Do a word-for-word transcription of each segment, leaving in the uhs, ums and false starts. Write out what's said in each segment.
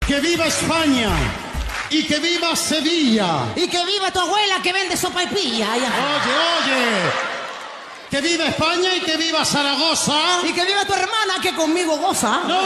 ¡Que viva España! ¡Y que viva Sevilla! Y que viva tu abuela que vende sopa y pilla. Ay, Oye, oye. ¡Que viva España y que viva Zaragoza! y que viva tu hermana que conmigo goza. ¡No!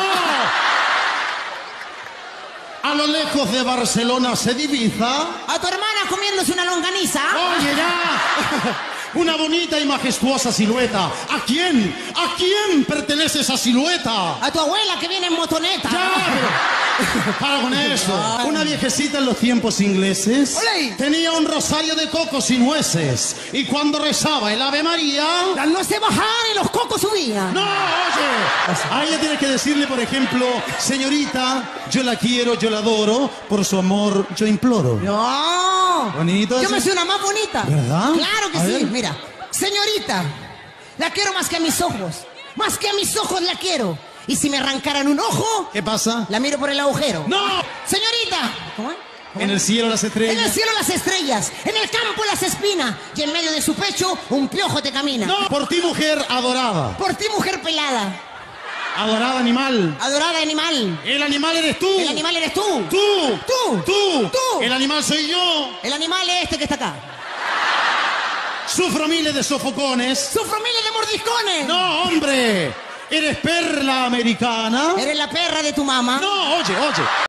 A lo lejos de Barcelona se divisa. A tu hermana comiéndose una longaniza. ¡Oye, ya! Una bonita y majestuosa silueta. ¿A quién? ¿A quién pertenece esa silueta? A tu abuela que viene en motoneta. ¡Ya! Pero, para con eso. Una viejecita en los tiempos ingleses ¡Olé! tenía un rosario de cocos y nueces. Y cuando rezaba el Ave María... Las nueces bajaban y los cocos subían. ¡No, oye! A ella tienes que decirle, por ejemplo, señorita, yo la quiero, yo la adoro, por su amor yo imploro. No. Bonito Yo eso. me sé una más bonita. ¿Verdad? Claro que A sí. ver. Mira, señorita, la quiero más que a mis ojos. Más que a mis ojos la quiero. Y si me arrancaran un ojo, ¿Qué pasa? la miro por el agujero. ¡No! Señorita. ¿Cómo es? ¿Cómo En es? el cielo las estrellas. En el cielo las estrellas, en el campo las espinas, y en medio de su pecho un piojo te camina. No, por ti, mujer adorada. Por ti, mujer pelada, Adorada animal. adorada animal. El animal eres tú. El animal eres tú. Tú. Tú. Tú. Tú. El animal soy yo. El animal es este que está acá. Sufro miles de sofocones. Sufro miles de mordiscones. No, hombre. Eres perla americana. Eres la perra de tu mamá. No, oye, oye.